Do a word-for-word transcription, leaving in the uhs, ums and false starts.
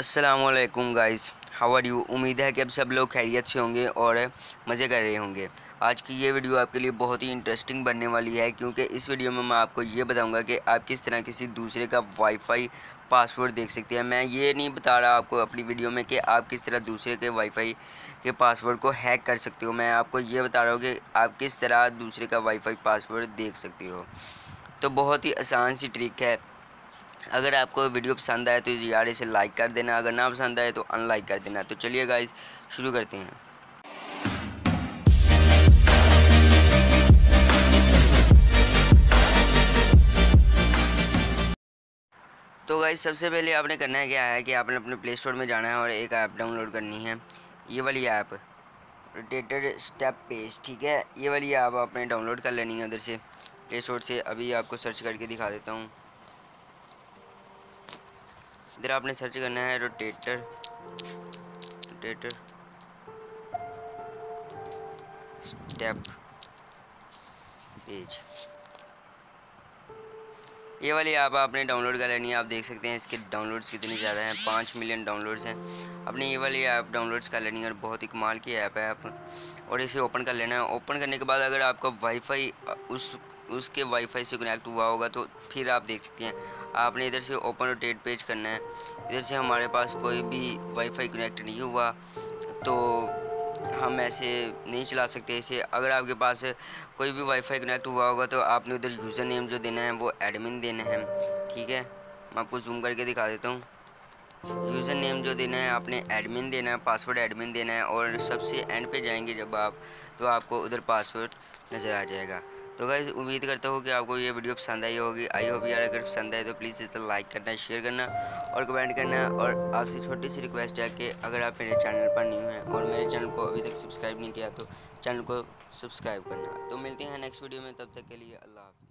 अस्सलामुअलैकुम guys, how are you. उम्मीद है कि अब सब लोग खैरियत से होंगे और मज़े कर रहे होंगे। आज की ये वीडियो आपके लिए बहुत ही इंटरेस्टिंग बनने वाली है, क्योंकि इस वीडियो में मैं आपको ये बताऊंगा कि आप किस तरह किसी दूसरे का वाईफाई पासवर्ड देख सकते हैं। मैं ये नहीं बता रहा आपको अपनी वीडियो में कि आप किस तरह दूसरे के वाईफाई के पासवर्ड को हैक कर सकते हो। मैं आपको ये बता रहा हूँ कि आप किस तरह दूसरे का वाईफाई पासवर्ड देख सकते हो। तो बहुत ही आसान सी ट्रिक है। अगर आपको वीडियो पसंद आए तो यार इसे लाइक कर देना, अगर ना पसंद आए तो अनलाइक कर देना। तो चलिए गाइस शुरू करते हैं। तो गाइस सबसे पहले आपने करना है क्या है कि आपने अपने प्ले स्टोर में जाना है और एक ऐप डाउनलोड करनी है, ये वाली ऐप रोटेटेड स्टेप पेज। ठीक है, ये वाली ऐप आपने डाउनलोड कर लेनी है उधर से प्ले स्टोर से। अभी आपको सर्च करके दिखा देता हूँ। इधर आपने सर्च करना है रोटेटर रोटेटर स्टेप पेज। ये वाली ऐप आपने डाउनलोड कर लेनी है। आप देख सकते हैं इसके डाउनलोड्स कितने ज़्यादा हैं, पाँच मिलियन डाउनलोड्स हैं। आपने ये वाली ऐप डाउनलोड्स कर लेनी है और बहुत ही कमाल की ऐप है। आप और इसे ओपन कर लेना है। ओपन करने के बाद अगर आपका वाईफाई उस उसके वाईफाई से कनेक्ट हुआ होगा तो फिर आप देख सकते हैं। आपने इधर से ओपन रोटेट पेज करना है। इधर से हमारे पास कोई भी वाईफाई कनेक्ट नहीं हुआ तो हम ऐसे नहीं चला सकते इसे। अगर आपके पास कोई भी वाईफाई कनेक्ट हुआ होगा तो आपने उधर यूज़र नेम जो देना है वो एडमिन देना है। ठीक है, मैं आपको जूम करके दिखा देता हूँ। यूज़र नेम जो देना है आपने एडमिन देना है, पासवर्ड एडमिन देना है और सबसे एंड पे जाएंगे जब आप तो आपको उधर पासवर्ड नज़र आ जाएगा। तो गाइस उम्मीद करता हूँ कि आपको ये वीडियो पसंद आई होगी। आई होप यार अगर पसंद आए तो प्लीज़ इसे लाइक करना, शेयर करना और कमेंट करना। और आपसे छोटी सी रिक्वेस्ट है कि अगर आप मेरे चैनल पर न्यू हैं और मेरे चैनल को अभी तक सब्सक्राइब नहीं किया तो चैनल को सब्सक्राइब करना। तो मिलते हैं नेक्स्ट वीडियो में, तब तक के लिए अल्लाह हाफ़िज़।